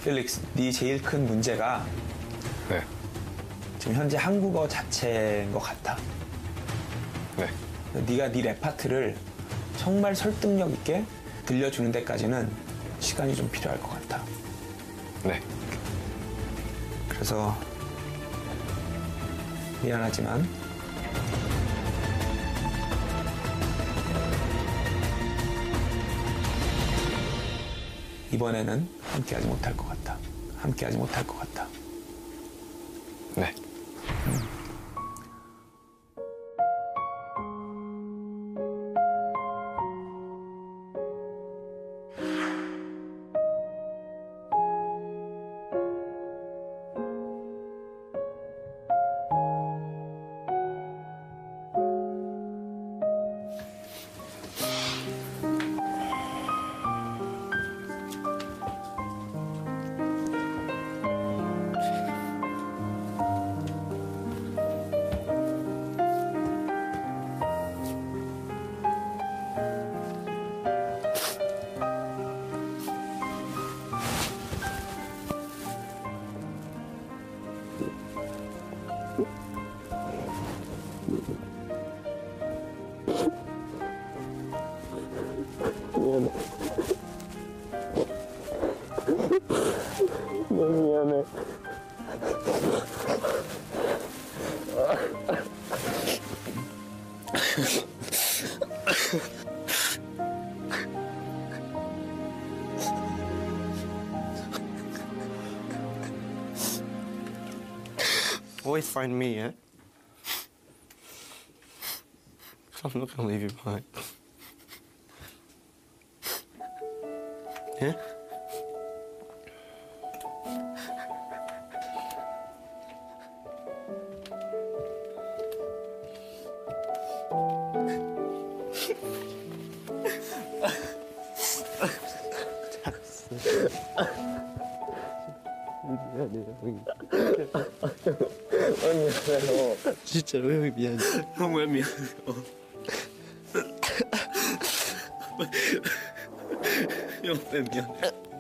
필릭스, 네 제일 큰 문제가 네. 지금 현재 한국어 자체인 것 같아. 네. 네가 네 랩 파트를 정말 설득력 있게 들려주는 데까지는 시간이 좀 필요할 것 같아. 네. 그래서 미안하지만 이번에는 함께하지 못할 것 같아. 함께하지 못할 것 같아. 네. 너무 미안해. Always find me, yeah? I'm not gonna leave you behind. Yeah? 미안해요, 형이. 미안해요. 진짜로 형이 미안해. 형 왜 미안해요? 형 왜 미안해?